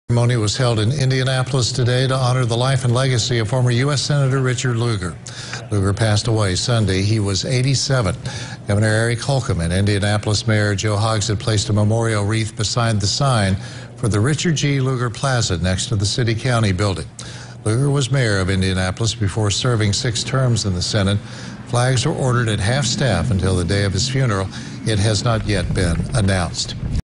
Ceremony was held in Indianapolis today to honor the life and legacy of former U.S. Senator Richard Lugar. Lugar passed away Sunday. He was 87. Governor Eric Holcomb and Indianapolis Mayor Joe Hogsett placed a memorial wreath beside the sign for the Richard G. Lugar Plaza next to the City-County building. Lugar was mayor of Indianapolis before serving 6 terms in the Senate. Flags were ordered at half-staff until the day of his funeral. It has not yet been announced.